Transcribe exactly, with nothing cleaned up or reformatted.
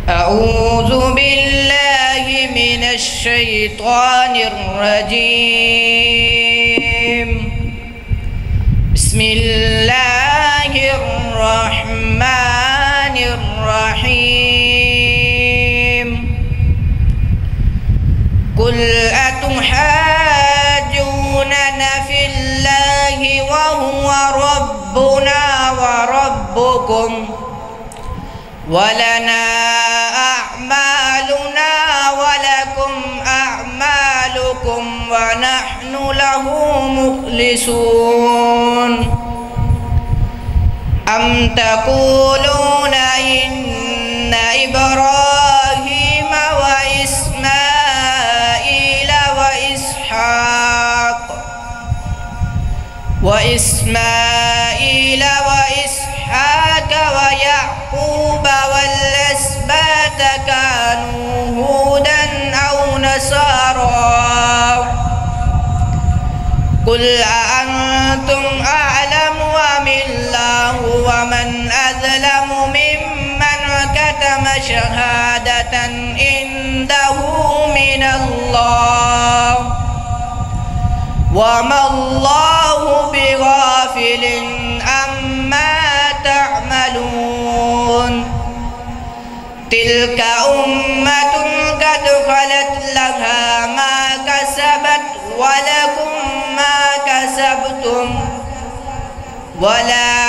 أعوذ بالله من الشيطان الرجيم. بسم الله الرحمن الرحيم. قل أتحاجوننا في الله وهو ربنا وربكم ولنا أعمالنا ولكم أعمالكم ونحن له مخلصون. أم تقولون إن إبراهيم وإسماعيل وإسحاق وإسماعيل وإسحاق ويعقوب والأسباط كانوا هودا أو نصارى قل أأنتم أعلم أم الله ومن أظلم ممن كتم شهادة عنده من الله وما الله بغافل عما تعملون. تلك أمة قد خلت لها ما كسبت ولكم ما كسبتم ولا